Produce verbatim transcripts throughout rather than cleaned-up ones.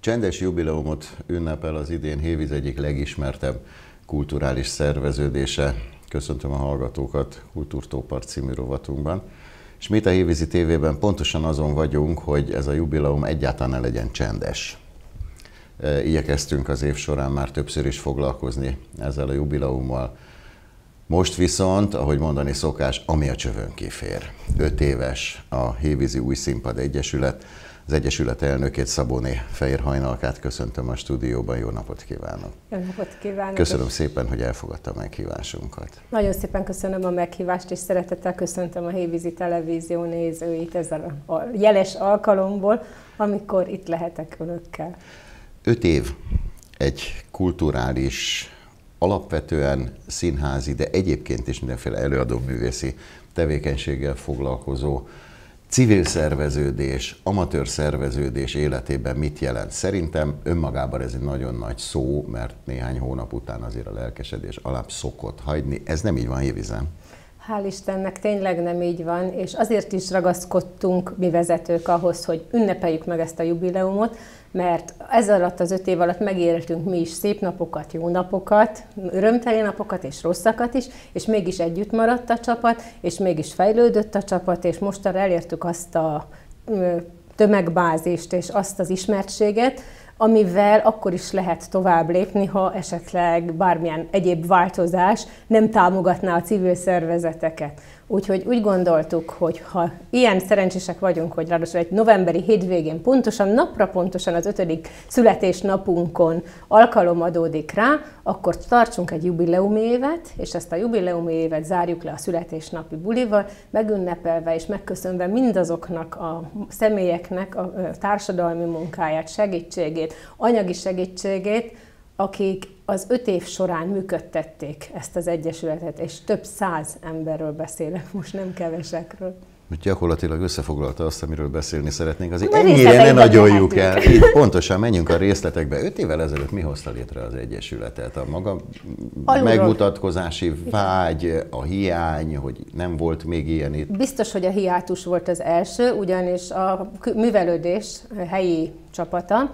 Csendes jubileumot ünnepel az idén Hévíz egyik legismertebb kulturális szerveződése. Köszöntöm a hallgatókat Kultúrtópart című rovatunkban. És mi itt a Hévízi tévében pontosan azon vagyunk, hogy ez a jubileum egyáltalán ne legyen csendes. Igyekeztünk az év során már többször is foglalkozni ezzel a jubileummal. Most viszont, ahogy mondani szokás, ami a csövön kifér. Öt éves a Hévízi Új Színpad Egyesület. Az Egyesület elnökét, Szabóné Fehér Hajnalkát köszöntöm a stúdióban. Jó napot kívánok! Jó napot kívánok! Köszönöm szépen, hogy elfogadta a meghívásunkat. Nagyon szépen köszönöm a meghívást, és szeretettel köszöntöm a Hévízi Televízió nézőit ezzel a jeles alkalomból, amikor itt lehetek önökkel. Öt év egy kulturális, alapvetően színházi, de egyébként is mindenféle előadó-művészi tevékenységgel foglalkozó civil szerveződés, amatőr szerveződés életében mit jelent? Szerintem önmagában ez egy nagyon nagy szó, mert néhány hónap után azért a lelkesedés alább szokott hagyni. Ez nem így van Hévízen? Hál' Istennek tényleg nem így van, és azért is ragaszkodtunk mi vezetők ahhoz, hogy ünnepeljük meg ezt a jubileumot, mert ez alatt az öt év alatt megéltünk mi is szép napokat, jó napokat, örömteli napokat és rosszakat is, és mégis együtt maradt a csapat, és mégis fejlődött a csapat, és mostanra elértük azt a tömegbázist és azt az ismertséget, amivel akkor is lehet tovább lépni, ha esetleg bármilyen egyéb változás nem támogatná a civil szervezeteket. Úgyhogy úgy gondoltuk, hogy ha ilyen szerencsések vagyunk, hogy ráadásul egy novemberi hétvégén pontosan, napra pontosan az ötödik születésnapunkon alkalom adódik rá, akkor tartsunk egy jubileumi évet, és ezt a jubileumi évet zárjuk le a születésnapi bulival, megünnepelve és megköszönve mindazoknak a személyeknek a társadalmi munkáját, segítségét, anyagi segítségét, akik az öt év során működtették ezt az egyesületet, és több száz emberről beszélek, most nem kevesekről. Úgy gyakorlatilag összefoglalta azt, amiről beszélni szeretnénk, azért ennyire ne nagyoljuk el. Itt pontosan menjünk a részletekbe. Öt évvel ezelőtt mi hozta létre az Egyesületet? A maga Alulról. megmutatkozási vágy, a hiány, hogy nem volt még ilyen itt? Biztos, hogy a hiátus volt az első, ugyanis a művelődés helyi csapata,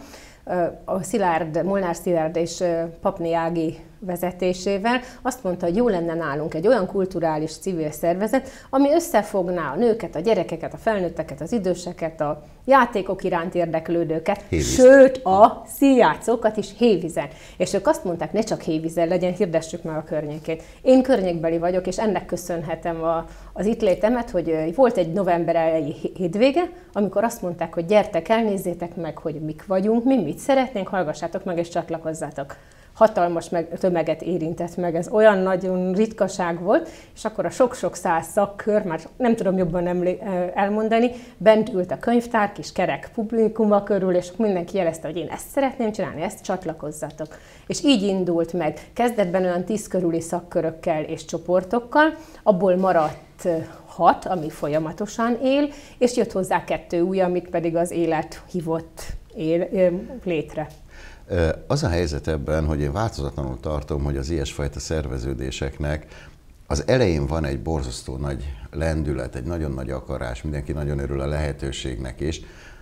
a Szilárd, Molnár Szilárd és Papné Ági vezetésével azt mondta, hogy jó lenne nálunk egy olyan kulturális civil szervezet, ami összefogná a nőket, a gyerekeket, a felnőtteket, az időseket, a játékok iránt érdeklődőket, Hévíz. Sőt a színjátszókat is Hévízen. És ők azt mondták, ne csak Hévízen legyen, hirdessük meg a környékét. Én környékbeli vagyok, és ennek köszönhetem a, az itt létemet, hogy volt egy november elejé hétvége, amikor azt mondták, hogy gyertek el, nézzétek meg, hogy mik vagyunk, mi mit szeretnénk, hallgassátok meg és csatlakozzátok. Hatalmas meg, tömeget érintett meg, ez olyan nagyon ritkaság volt, és akkor a sok-sok száz szakkör, már nem tudom jobban emlé- elmondani, bent ült a könyvtár, kis kerek publikuma körül, és mindenki jelezte, hogy én ezt szeretném csinálni, ezt csatlakozzatok. És így indult meg. Kezdetben olyan tíz körüli szakkörökkel és csoportokkal, abból maradt hat, ami folyamatosan él, és jött hozzá kettő új, amik pedig az élet hívott él, létre. Az a helyzet ebben, hogy én változatlanul tartom, hogy az ilyesfajta szerveződéseknek az elején van egy borzasztó nagy lendület, egy nagyon nagy akarás, mindenki nagyon örül a lehetőségnek is,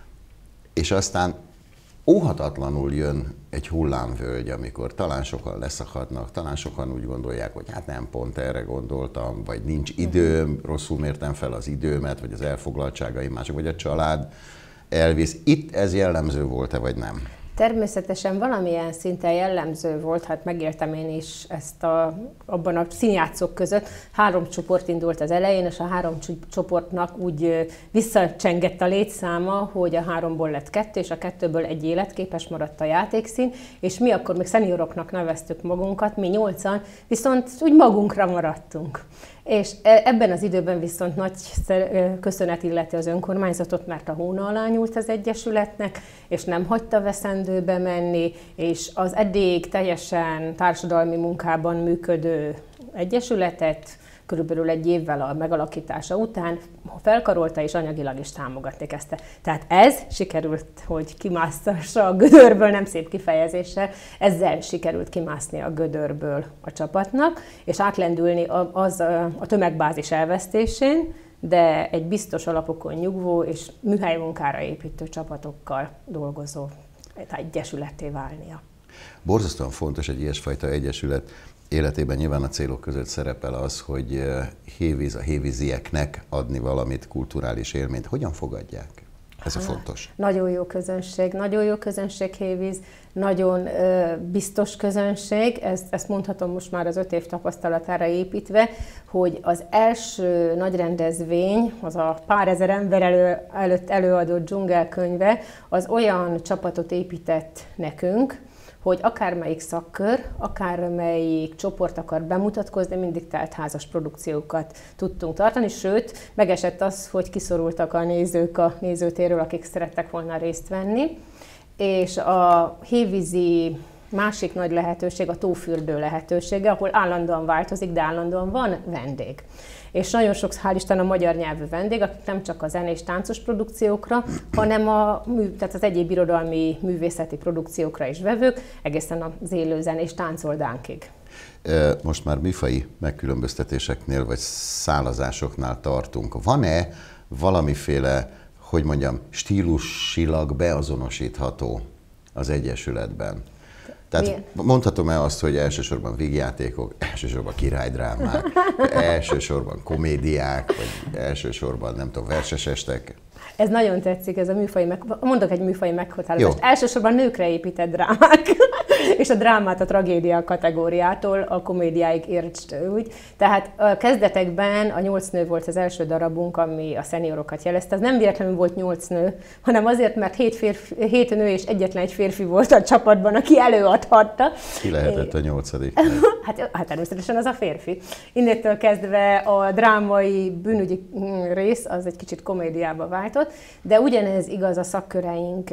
és aztán óhatatlanul jön egy hullámvölgy, amikor talán sokan leszakadnak, talán sokan úgy gondolják, hogy hát nem pont erre gondoltam, vagy nincs időm, rosszul mértem fel az időmet, vagy az elfoglaltságaim mások, vagy a család elvisz. Itt ez jellemző volt-e, vagy nem? Természetesen valamilyen szinten jellemző volt, hát megéltem én is ezt a, abban a színjátszók között. Három csoport indult az elején, és a három csoportnak úgy visszacsengett a létszáma, hogy a háromból lett kettő, és a kettőből egy életképes maradt a játékszín, és mi akkor még szenioroknak neveztük magunkat, mi nyolcan, viszont úgy magunkra maradtunk. És ebben az időben viszont nagy köszönet illeti az önkormányzatot, mert a hóna alá nyúlt az Egyesületnek, és nem hagyta veszendőbe menni, és az eddig teljesen társadalmi munkában működő Egyesületet körülbelül egy évvel a megalakítása után felkarolta és anyagilag is támogatni kezdte. Tehát ez sikerült, hogy kimásztassa a gödörből, nem szép kifejezéssel, ezzel sikerült kimászni a gödörből a csapatnak, és átlendülni az a tömegbázis elvesztésén, de egy biztos alapokon nyugvó és műhelymunkára építő csapatokkal dolgozó egyesületté válnia. Borzasztóan fontos egy ilyesfajta egyesület életében, nyilván a célok között szerepel az, hogy hévíz, a hévízieknek adni valamit, kulturális élményt. Hogyan fogadják? Ez a fontos. Nagyon jó közönség, nagyon jó közönség Hévíz, nagyon ö, biztos közönség, ezt, ezt mondhatom most már az öt év tapasztalatára építve, hogy az első nagy rendezvény, az a pár ezer ember elő, előtt előadott dzsungelkönyve, az olyan csapatot épített nekünk, hogy akármelyik szakkör, akármelyik csoport akar bemutatkozni, mindig teltházas produkciókat tudtunk tartani, sőt, megesett az, hogy kiszorultak a nézők a nézőtérről, akik szerettek volna részt venni, és a hévízi másik nagy lehetőség a tófürdő lehetősége, ahol állandóan változik, de állandóan van vendég. És nagyon sok, hál' Isten, a magyar nyelvű vendég, akik nem csak a zenés táncos produkciókra, hanem a, tehát az egyéb irodalmi művészeti produkciókra is vevők, egészen az élő zenés táncoldánkig. Most már műfaji megkülönböztetéseknél vagy szálazásoknál tartunk. Van-e valamiféle, hogy mondjam, stílusilag beazonosítható az egyesületben? Tehát milyen? Mondhatom-e azt, hogy elsősorban vígjátékok, elsősorban királydrámák, elsősorban komédiák, vagy elsősorban, nem tudom, versesestek? Ez nagyon tetszik, ez a műfai meg... Mondok egy műfai meghatározást. Elsősorban nőkre épített drámák, és a drámát a tragédia kategóriától a komédiáig értsd úgy. Tehát a kezdetekben a nyolc nő volt az első darabunk, ami a szeniorokat jelezte. Ez nem véletlenül volt nyolc nő, hanem azért, mert hét, férfi, hét nő és egyetlen egy férfi volt a csapatban, aki előadhatta. Ki lehetett a nyolcadik? hát, hát természetesen az a férfi. Innétől kezdve a drámai bűnügyi rész az egy kicsit komédiába váltott, de ugyanez igaz a szakköreink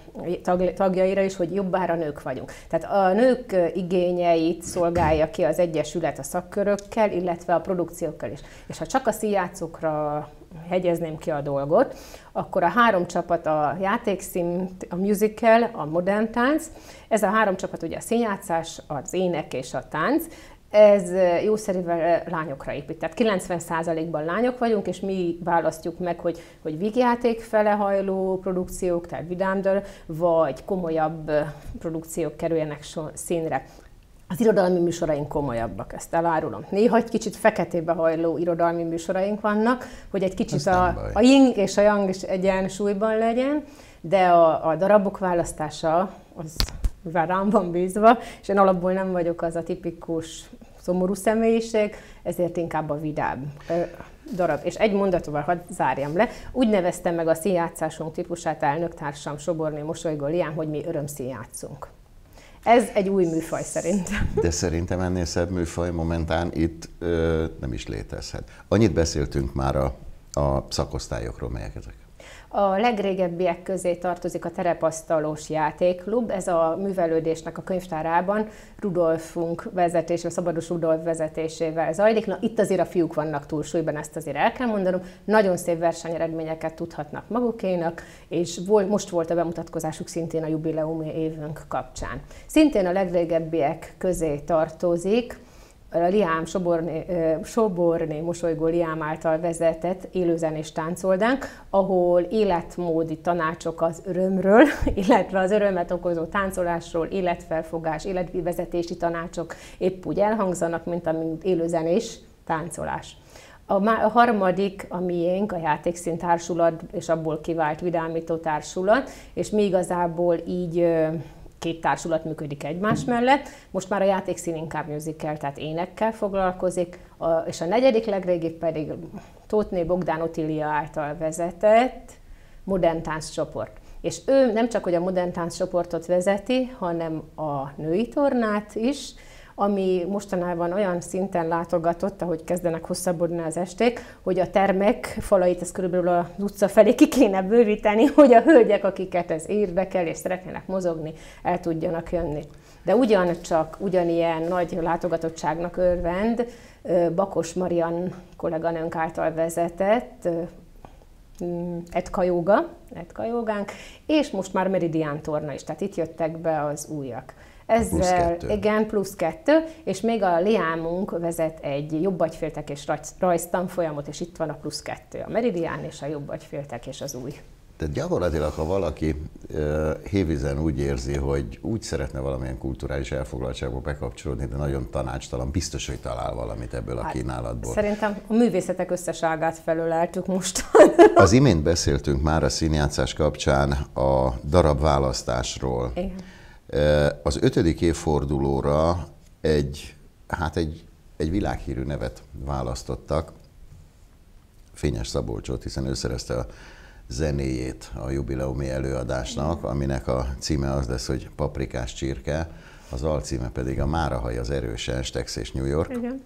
tagjaira is, hogy jobbára nők vagyunk. Tehát a nők igényeit szolgálja ki az egyesület a szakkörökkel, illetve a produkciókkal is. És ha csak a színjátszókra hegyezném ki a dolgot, akkor a három csapat, a játékszín, a musical, a modern tánc, ez a három csapat ugye a színjátszás, az ének és a tánc, ez jószerivel lányokra épít. Tehát kilencven százalékban lányok vagyunk, és mi választjuk meg, hogy, hogy vígjáték fele hajló produkciók, tehát vidámdal, vagy komolyabb produkciók kerüljenek színre. Az irodalmi műsoraink komolyabbak, ezt elárulom. Néha egy kicsit feketébe hajló irodalmi műsoraink vannak, hogy egy kicsit a, a yin és a yang is egyensúlyban legyen, de a, a darabok választása az mivel rám van bízva, és én alapból nem vagyok az a tipikus szomorú személyiség, ezért inkább a vidám darab. És egy mondatóval hadd zárjam le. Úgy neveztem meg a színjátszásunk típusát elnöktársam Soborné Mosolygó Liám, hogy mi örömszínjátszunk. Ez egy új műfaj szerintem. De szerintem ennél szebb műfaj momentán itt ö, nem is létezhet. Annyit beszéltünk már a, a szakosztályokról, melyek ezek? A legrégebbiek közé tartozik a terepasztalos játékklub. Ez a művelődésnek a könyvtárában Rudolfunk vezetésével, Szabados Rudolf vezetésével zajlik. Na, itt azért a fiúk vannak túlsúlyban, ezt azért el kell mondanom. Nagyon szép versenyeredményeket tudhatnak magukénak, és volt, most volt a bemutatkozásuk szintén a jubileumi évünk kapcsán. Szintén a legrégebbiek közé tartozik a Liám Soborné, Soborné Mosolygó Liám által vezetett élőzenés táncoldánk, ahol életmódi tanácsok az örömről, illetve az örömet okozó táncolásról, életfelfogás, életvezetési tanácsok épp úgy elhangzanak, mint a élőzenés táncolás. A, a harmadik a miénk, a játékszín társulat, és abból kivált vidámító társulat, és mi igazából így két társulat működik egymás mellett. Most már a játékszín inkább musical, tehát énekkel foglalkozik, a, és a negyedik legrégibb pedig Tóthné Bogdán Otília által vezetett modern tánccsoport. És ő nem csak, hogy a modern tánccsoportot vezeti, hanem a női tornát is, ami mostanában olyan szinten látogatott, ahogy kezdenek hosszabbodni az esték, hogy a termek falait ez körülbelül az utca felé ki kéne bővíteni, hogy a hölgyek, akiket ez érdekel és szeretnének mozogni, el tudjanak jönni. De ugyancsak ugyanilyen nagy látogatottságnak örvend Bakos Marian kolléganőnk által vezetett Etka Jóga, Etka Jógánk, és most már Meridian torna is, tehát itt jöttek be az újak. Ezzel, plusz igen, plusz kettő, és még a Liámunk vezet egy jobbagyféltek és rajztanfolyamot, és itt van a plusz kettő, a Meridian és a jobbagyféltek és az új. Tehát gyakorlatilag, ha valaki uh, Hévízen úgy érzi, hogy úgy szeretne valamilyen kulturális elfoglaltságba bekapcsolódni, de nagyon tanácstalan, biztos, hogy talál valamit ebből a kínálatból. Szerintem a művészetek összeságát felöleltük most. Az imént beszéltünk már a színjátszás kapcsán a darabválasztásról. Igen. Az ötödik évfordulóra egy, hát egy, egy világhírű nevet választottak, Fényes Szabolcsot, hiszen ő szerezte a zenéjét a jubileumi előadásnak, aminek a címe az lesz, hogy Paprikás csirke, az alcíme pedig a Márahaj az erősen, Stax és New York. Igen.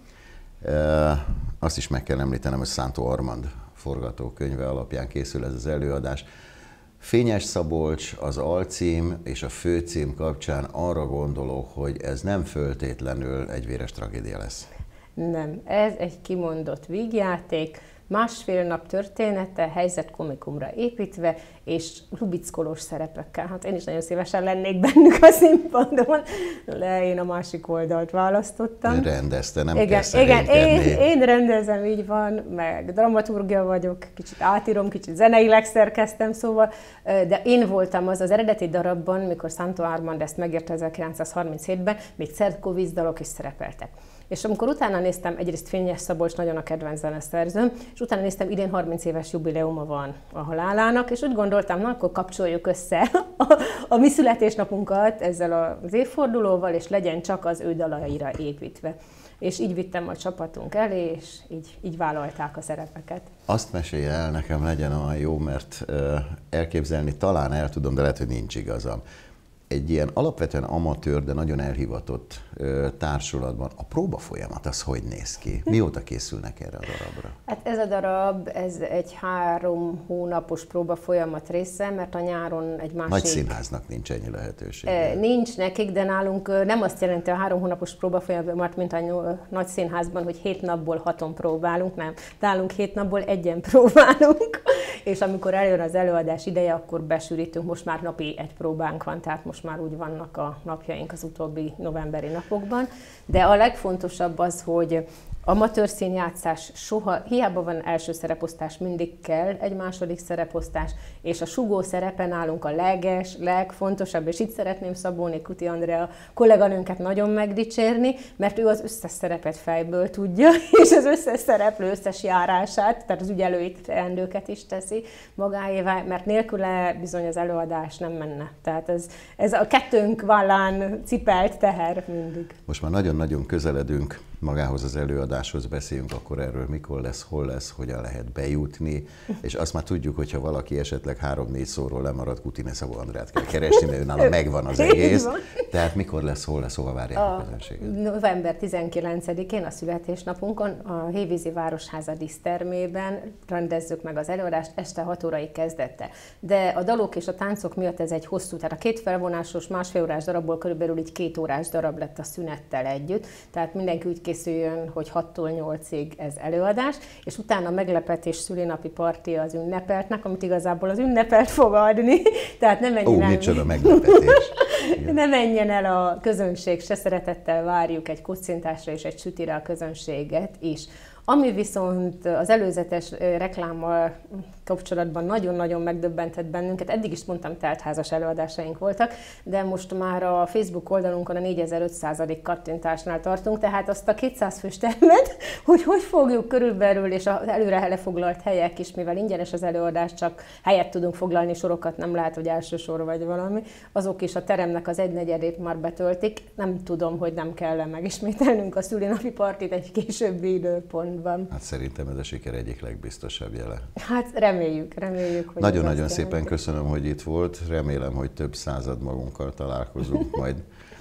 E, azt is meg kell említenem, hogy Szántó Armand forgatókönyve alapján készül ez az előadás. Fényes Szabolcs az alcím és a főcím kapcsán arra gondolok, hogy ez nem föltétlenül egy véres tragédia lesz. Nem, ez egy kimondott vígjáték, másfél nap története, helyzet komikumra építve, és lubickolós szerepekkel. Hát én is nagyon szívesen lennék bennük a színpadon, de én a másik oldalt választottam. Rendezte, nem igen, kell igen, én, szerénykedni. én rendezem, így van, meg dramaturgia vagyok, kicsit átírom, kicsit zeneileg szerkeztem, szóval, de én voltam az az eredeti darabban, mikor Szántó Armand ezt megírta ezerkilencszázharminchétben, még Cserkó vízdalok is szerepeltek. És amikor utána néztem, egyrészt Fényes Szabolcs nagyon a kedvenc zeneszerzőm, és utána néztem, idén harminc éves jubileuma van a halálának, és úgy gondoltam, na akkor kapcsoljuk össze a, a mi születésnapunkat ezzel az évfordulóval, és legyen csak az ő dalaira építve. És így vittem a csapatunk elé, és így, így vállalták a szerepeket. Azt mesélje el nekem, legyen olyan jó, mert elképzelni talán el tudom, de lehet, hogy nincs igazam. Egy ilyen alapvetően amatőr, de nagyon elhivatott ö, társulatban a próba folyamat az hogy néz ki? Mióta készülnek erre a darabra? Hát ez a darab, ez egy három hónapos próba folyamat része, mert a nyáron egy másik... Nagy színháznak nincs ennyi lehetőség. E, nincs nekik, de nálunk nem azt jelenti a három hónapos próba folyamat, mint a nagy színházban, hogy hét napból haton próbálunk, nem. Nálunk hét napból egyen próbálunk, és amikor eljön az előadás ideje, akkor besűrítünk, most már napi egy próbánk van, tehát most már úgy vannak a napjaink az utóbbi novemberi napokban, de a legfontosabb az, hogy amatőr színjátszás soha, hiába van első szereposztás, mindig kell egy második szereposztás, és a sugó szerepe nálunk a leges, legfontosabb, és itt szeretném Szabóné Kuti Andrea kolléganőnket nagyon megdicsérni, mert ő az összes szerepet fejből tudja, és az összes szereplő összes járását, tehát az ügyelőit, teendőket is teszi magáévá, mert nélküle bizony az előadás nem menne. Tehát ez, ez a kettőnk vállán cipelt teher mindig. Most már nagyon-nagyon közeledünk magához az előadáshoz, beszéljünk akkor erről, mikor lesz, hol lesz, hogyan lehet bejutni, és azt már tudjuk, hogyha valaki esetleg három-négy szóról lemarad, Kutine Szabó Andrát kell keresni, mert ő nála megvan az egész. Tehát mikor lesz, hol lesz, hova várják a, a közönséget? november tizenkilencedikén a születésnapunkon a Hévízi Városháza dísztermében rendezzük meg az előadást este hat órai kezdettel. De a dalok és a táncok miatt ez egy hosszú, tehát a két felvonásos másfél órás darabból körülbelül így két órás darab lett a szünettel együtt, tehát mindenki úgy készüljön, hogy hattól nyolcig ez előadás, és utána meglepetés szülinapi parti az ünnepeltnek, amit igazából az ünnepelt fog adni, tehát nem menjen Ó, el. micsoda meglepetés. Ne menjen el a közönség, se szeretettel várjuk egy kocintásra és egy sütire a közönséget is. Ami viszont az előzetes reklámmal kapcsolatban nagyon-nagyon megdöbbentett bennünket, eddig is mondtam, teltházas előadásaink voltak, de most már a Facebook oldalunkon a négyezer-ötszázadik kattintásnál tartunk, tehát azt a kétszáz fős termet, hogy hogy fogjuk körülbelül, és az előre lefoglalt helyek is, mivel ingyenes az előadás, csak helyet tudunk foglalni, sorokat nem lehet, hogy első sor vagy valami, azok is a teremnek az egynegyedét már betöltik. Nem tudom, hogy nem kell megismételnünk a szülinapi partit egy későbbi időpontban. Hát szerintem ez a siker egyik legbiztosabb jele. Hát reméljük, reméljük, hogy nagyon-nagyon szépen köszönöm, hogy itt volt. Remélem, hogy több század magunkkal találkozunk majd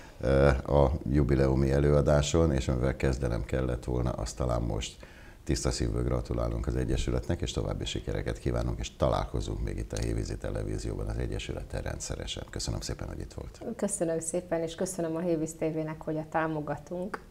a jubileumi előadáson, és amivel kezdenem kellett volna, azt talán most tiszta szívből gratulálunk az Egyesületnek, és további sikereket kívánunk, és találkozunk még itt a Hévízi Televízióban az Egyesülettel rendszeresen. Köszönöm szépen, hogy itt volt. Köszönöm szépen, és köszönöm a Hévíz té vének, hogy a támogatunk.